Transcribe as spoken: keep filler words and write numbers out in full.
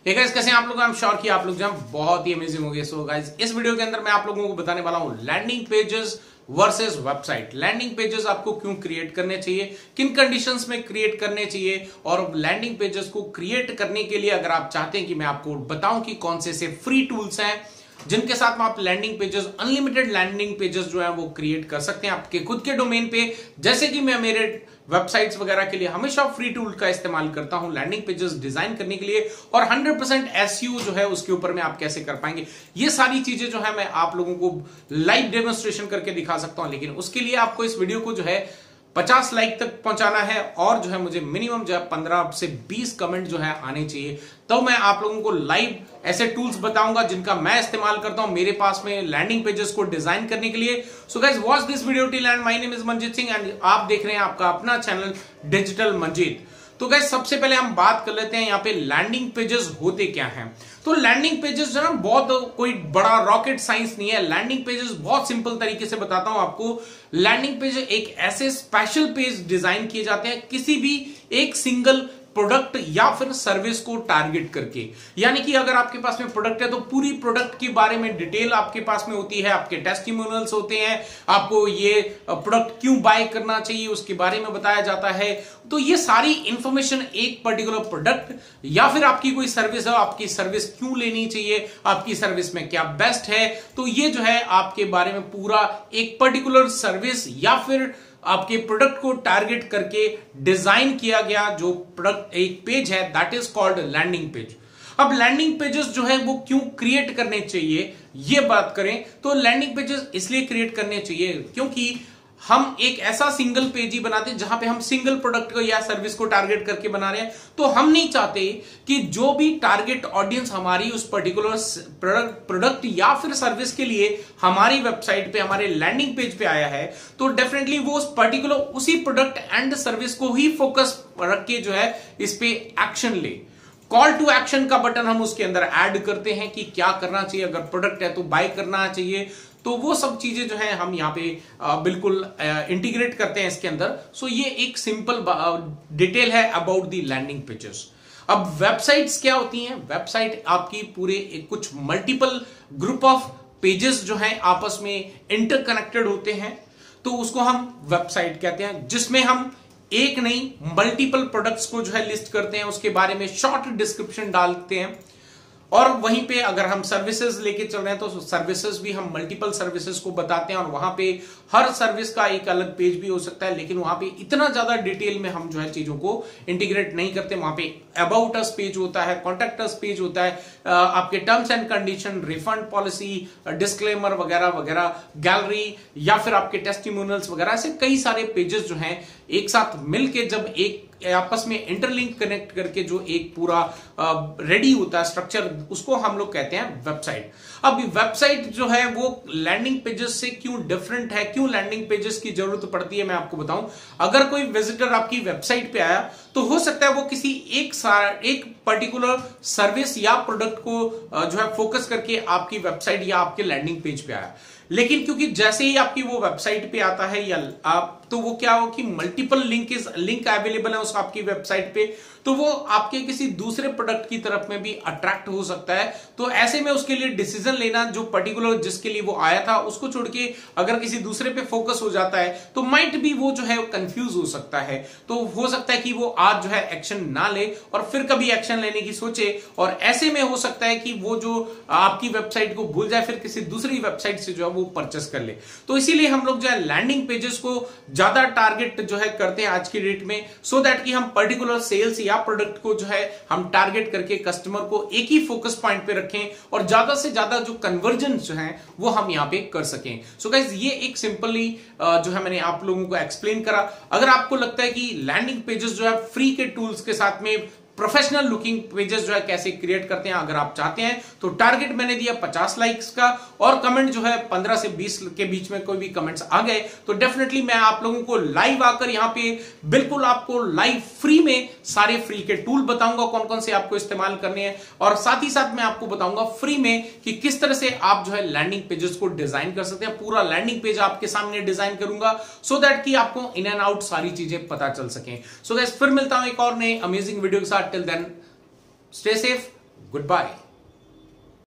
Hey guys, कैसे हैं आप लोग? आई एम श्योर कि आप लोग जो बहुत ही अमेजिंग हो गए। सो गाइस, इस वीडियो के अंदर मैं आप लोगों को बताने वाला हूं landing pages versus website. Landing pages आपको क्यों क्रिएट करने चाहिए, किन कंडीशंस में क्रिएट करने चाहिए, और लैंडिंग पेजेस को क्रिएट करने के लिए अगर आप चाहते हैं कि मैं आपको बताऊं कि कौन से से फ्री टूल्स हैं जिनके साथ में आप landing pages, unlimited landing pages जो है वो क्रिएट कर सकते हैं आपके खुद के डोमेन पे। जैसे कि मैं मेरे वेबसाइट्स वगैरह के लिए हमेशा फ्री टूल का इस्तेमाल करता हूं लैंडिंग पेजेस डिजाइन करने के लिए, और हंड्रेड परसेंट एसईओ जो है उसके ऊपर में आप कैसे कर पाएंगे, ये सारी चीजें जो है मैं आप लोगों को लाइव डेमोन्स्ट्रेशन करके दिखा सकता हूं। लेकिन उसके लिए आपको इस वीडियो को जो है पचास लाइक तक पहुंचाना है, और जो है मुझे मिनिमम जो है पंद्रह से बीस कमेंट जो है आने चाहिए, तो मैं आप लोगों को लाइव ऐसे टूल्स बताऊंगा जिनका मैं इस्तेमाल करता हूं मेरे पास में लैंडिंग पेजेस को डिजाइन करने के लिए। So guys, watch this video till end. My name is Manjeet Singh and आप देख रहे हैं आपका अपना चैनल डिजिटल मंजीत। तो गाइस, सबसे पहले हम बात कर लेते हैं यहाँ पे लैंडिंग पेजेस होते क्या हैं। तो लैंडिंग पेजेस जो है बहुत कोई बड़ा रॉकेट साइंस नहीं है। लैंडिंग पेजेस बहुत सिंपल तरीके से बताता हूं आपको। लैंडिंग पेज एक ऐसे स्पेशल पेज डिजाइन किए जाते हैं किसी भी एक सिंगल प्रोडक्ट या फिर सर्विस को टारगेट करके। यानी कि अगर आपके पास में प्रोडक्ट है तो पूरी प्रोडक्ट के बारे में डिटेल आपके पास में होती है, आपके टेस्टिमोनियल्स होते हैं, आपको ये प्रोडक्ट क्यों बाय करना चाहिए उसके बारे में बताया जाता है। तो ये सारी इंफॉर्मेशन एक पर्टिकुलर प्रोडक्ट या फिर आपकी कोई सर्विस है, आपकी सर्विस क्यों लेनी चाहिए, आपकी सर्विस में क्या बेस्ट है, तो ये जो है आपके बारे में पूरा एक पर्टिकुलर सर्विस या फिर आपके प्रोडक्ट को टारगेट करके डिजाइन किया गया जो प्रोडक्ट एक पेज है, that is called landing page. अब लैंडिंग पेजेस जो है वो क्यों क्रिएट करने चाहिए, ये बात करें तो लैंडिंग पेजेस इसलिए क्रिएट करने चाहिए क्योंकि हम एक ऐसा सिंगल पेज ही बनाते हैं जहां पे हम सिंगल प्रोडक्ट को या सर्विस को टारगेट करके बना रहे हैं। तो हम नहीं चाहते कि जो भी टारगेट ऑडियंस हमारी उस पर्टिकुलर प्रोडक्ट प्रोडक्ट या फिर सर्विस के लिए हमारी वेबसाइट पे, हमारे लैंडिंग पेज पे आया है, तो डेफिनेटली वो उस पर्टिकुलर उसी प्रोडक्ट एंड सर्विस को ही फोकस रख के जो है इस पे एक्शन ले। कॉल टू एक्शन का बटन हम उसके अंदर ऐड करते हैं कि क्या करना चाहिए, अगर प्रोडक्ट है तो बाय करना चाहिए, तो वो सब चीजें जो है हम यहाँ पे बिल्कुल इंटीग्रेट करते हैं इसके अंदर। सो ये एक सिंपल डिटेल है अबाउट दी लैंडिंग पेजेस। अब वेबसाइट्स क्या होती हैं? वेबसाइट आपकी पूरे एक कुछ मल्टीपल ग्रुप ऑफ पेजेस जो हैं आपस में इंटरकनेक्टेड होते हैं, तो उसको हम वेबसाइट कहते हैं, जिसमें हम एक नहीं मल्टीपल प्रोडक्ट्स को जो है लिस्ट करते हैं, उसके बारे में शॉर्ट डिस्क्रिप्शन डालते हैं, और वहीं पे अगर हम सर्विसेज लेके चल रहे हैं तो सर्विसेज भी हम मल्टीपल सर्विसेज को बताते हैं, और वहां पे हर सर्विस का एक अलग पेज भी हो सकता है, लेकिन वहां पे इतना ज्यादा डिटेल में हम जो है चीजों को इंटीग्रेट नहीं करते। वहां पे अबाउट अस पेज होता है, कॉन्टैक्ट अस पेज होता है, आपके terms and condition, refund policy, disclaimer वगैरह वगैरह, गैलरी या फिर आपके टेस्टिमोनियल्स वगैरह, ऐसे कई सारे पेजेस जो हैं एक साथ मिलके जब एक आपस में इंटरलिंक कनेक्ट करके जो एक पूरा रेडी होता है स्ट्रक्चर, उसको हम लोग कहते हैं वेबसाइट। अब वेबसाइट जो है वो लैंडिंग पेजेस से क्यों डिफरेंट है, क्यों लैंडिंग पेजेस की जरूरत पड़ती है, मैं आपको बताऊं। अगर कोई विजिटर आपकी वेबसाइट पे आया तो हो सकता है वो किसी एक एक पर्टिकुलर सर्विस या प्रोडक्ट को जो है फोकस करके आपकी वेबसाइट या आपके लैंडिंग पेज पे आया, लेकिन क्योंकि जैसे ही आपकी वो वेबसाइट पे आता है या आप, तो वो क्या हो कि मल्टीपल लिंक लिंक अवेलेबल है उस आपकी वेबसाइट पे, तो वो आपके किसी दूसरे प्रोडक्ट की तरफ में भी अट्रैक्ट हो सकता है। तो ऐसे में उसके लिए डिसीजन लेना, जो पर्टिकुलर जिसके लिए वो आया था उसको छोड़ के अगर किसी दूसरे पे फोकस हो जाता है तो माइट भी वो जो है कंफ्यूज हो सकता है। तो हो सकता है कि वो आज जो है एक्शन ना ले और फिर कभी एक्शन लेने की सोचे, और ऐसे में हो सकता है कि वो जो आपकी वेबसाइट को भूल जाए, फिर किसी दूसरी वेबसाइट से जो है वो परचेस कर ले। तो इसीलिए हम लोग जो है लैंडिंग पेजेस को ज्यादा टारगेट जो है करते हैं आज की डेट में, सो दैट कि हम पर्टिकुलर सेल्स या प्रोडक्ट को जो है हम टारगेट करके कस्टमर को एक ही फोकस पॉइंट पे रखें, और ज्यादा से ज्यादा जो कन्वर्जन जो है वो हम यहां पे कर सकें। सो गाइस, ये एक सिंपली जो है मैंने आप लोगों को एक्सप्लेन करा। अगर आपको लगता है कि लैंडिंग पेजेस जो है फ्री के टूल्स के साथ में प्रोफेशनल लुकिंग पेजेस जो है कैसे क्रिएट करते हैं, अगर आप चाहते हैं तो टारगेट मैंने दिया पचास लाइक्स का, और कमेंट जो है पंद्रह से बीस के बीच में कोई भी कमेंट्स आ गए तो डेफिनेटली मैं आप लोगों को लाइव आकर यहां पे बिल्कुल आपको लाइव फ्री में सारे फ्री के टूल बताऊंगा कौन कौन से आपको इस्तेमाल करने हैं, और साथ ही साथ मैं आपको बताऊंगा फ्री में कि किस तरह से आप जो है लैंडिंग पेजेस को डिजाइन कर सकते हैं। पूरा लैंडिंग पेज आपके सामने डिजाइन करूंगा सो दैट कि आपको इन एंड आउट सारी चीजें पता चल सके। सो गाइस, फिर मिलता हूं एक और नए अमेजिंग वीडियो के साथ। Till then, stay safe, good bye.